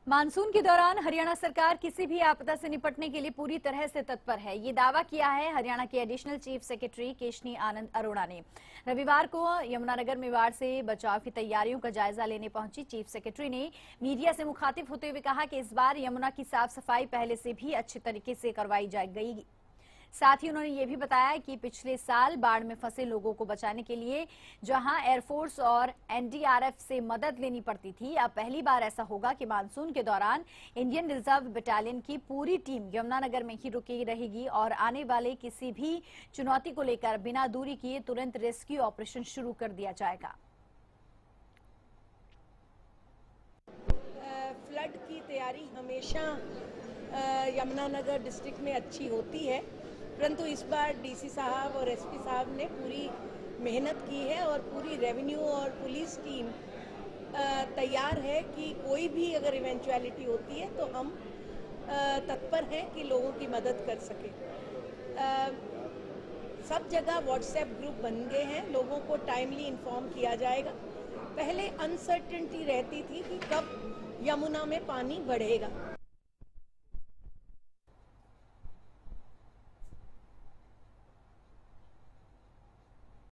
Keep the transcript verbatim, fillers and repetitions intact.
Monsoon के दौरान हरियाणा सरकार किसी भी आपदा से निपटने के लिए पूरी तरह से तत्पर है। ये दावा किया है हरियाणा के additional chief secretary Keshni Anand Arora ने। रविवार को यमुनानगर मेवाड़ से बचाव की तैयारियों का जायजा लेने पहुंची चीफ सेक्रेटरी ने मीडिया से मुखातिब होते हुए कहा कि इस बार यमुना की साफ सफाई पहले से भी अच्छे तरीके से करवाई जा गई। साथ ही उन्होंने ये भी बताया कि पिछले साल बाढ़ में फंसे लोगों को बचाने के लिए जहां एयरफोर्स और एनडीआरएफ से मदद लेनी पड़ती थी, अब पहली बार ऐसा होगा कि मानसून के दौरान इंडियन रिजर्व बटालियन की पूरी टीम यमुनानगर में ही रुकी रहेगी और आने वाले किसी भी चुनौती को लेकर बिना दूरी किए तुरंत रेस्क्यू ऑपरेशन शुरू कर दिया जाएगा। फ्लड की तैयारी हमेशा यमुनानगर डिस्ट्रिक्ट में अच्छी होती है, परंतु इस बार डीसी साहब और एसपी साहब ने पूरी मेहनत की है और पूरी रेवेन्यू और पुलिस टीम तैयार है कि कोई भी अगर इवेंचुअलिटी होती है तो हम तत्पर हैं कि लोगों की मदद कर सके। सब जगह व्हाट्सएप ग्रुप बन गए हैं, लोगों को टाइमली इन्फॉर्म किया जाएगा। पहले अनसर्टेनिटी रहती थी कि कब यमुना में पानी बढ़ेगा,